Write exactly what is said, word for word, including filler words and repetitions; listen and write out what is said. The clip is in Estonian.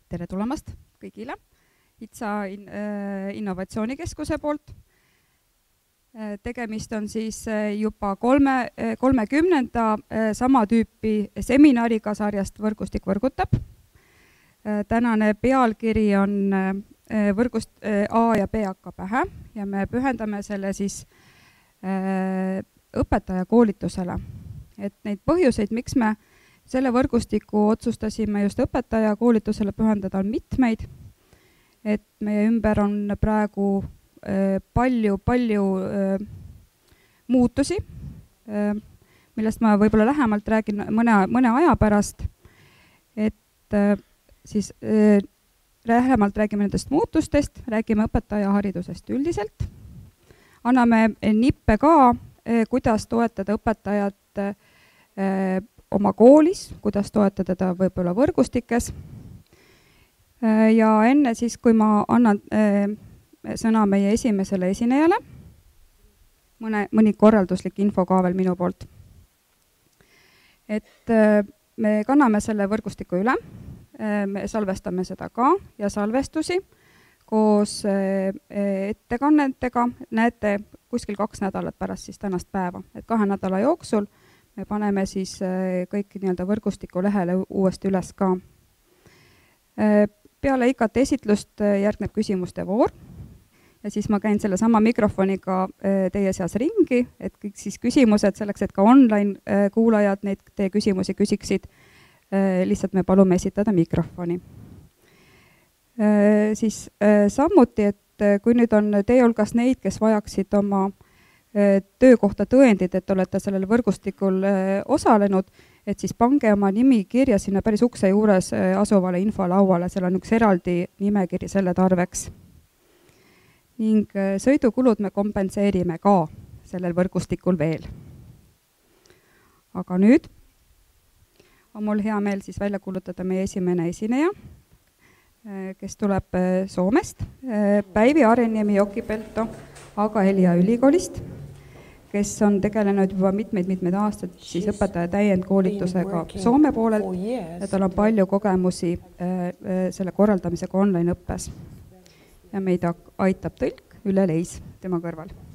tere tulemast kõigile ITSA in, äh, innovatsioonikeskuse poolt. Äh, tegemist on siis äh, juba kolme, äh, kolmekümnenda äh, sama tüüpi seminariga sarjast Võrgustik võrgutab. Äh, tänane pealkiri on äh, võrgust äh, A ja B hakka pähe ja me pühendame selle siis äh, õpetajakoolitusele. Et neid põhjuseid, miks me selle võrgustiku otsustasime just õpetajakoolitusele pühendada, on mitmeid. Et meie ümber on praegu äh, palju, palju äh, muutusi, äh, millest ma võib-olla lähemalt räägin mõne, mõne aja pärast. Et äh, siis äh, lähemalt räägime nendest muutustest, räägime õpetajaharidusest üldiselt. Anname nippe ka, äh, kuidas toetada õpetajat äh, oma koolis, kuidas toetada teda võib-olla võrgustikes. Ja enne siis, kui ma annan äh, sõna meie esimesele esinejale, mõne, mõni korralduslik info ka veel minu poolt. Et äh, me kanname selle võrgustiku üle, äh, me salvestame seda ka ja salvestusi koos äh, ettekannetega näete kuskil kaks nädalat pärast siis tänast päeva, et kahe nädala jooksul me paneme siis kõik nii-öelda võrgustiku lehele uuesti üles ka. Peale I K T esitlust järgneb küsimuste voor ja siis ma käin selle sama mikrofoniga teie seas ringi, et kõik siis küsimused selleks, et ka online kuulajad neid teie küsimusi küsiksid, lihtsalt me palume esitada mikrofoni. Siis samuti, et kui nüüd on teie hulgas neid, kes vajaksid oma töökohta tõendid, et olete sellel võrgustikul osalenud, et siis pange oma nimi kirja sinna päris ukse juures asuvale infolauale, seal on üks eraldi nimekiri selle tarveks. Ning sõidukulud me kompenseerime ka sellel võrgustikul veel. Aga nüüd on mul hea meel siis välja kuulutada meie esimene esineja, kes tuleb Soomest, Päivi Areniemi Jokipelto Haaga-Helia ülikoolist, kes on tegelenud juba mitmeid-mitmeid aastaid siis õpetaja täiendkoolitusega Soome poolel ja tal on palju kogemusi äh, selle korraldamisega online õppes. Ja meid aitab tõlk Ülle Leis tema kõrval.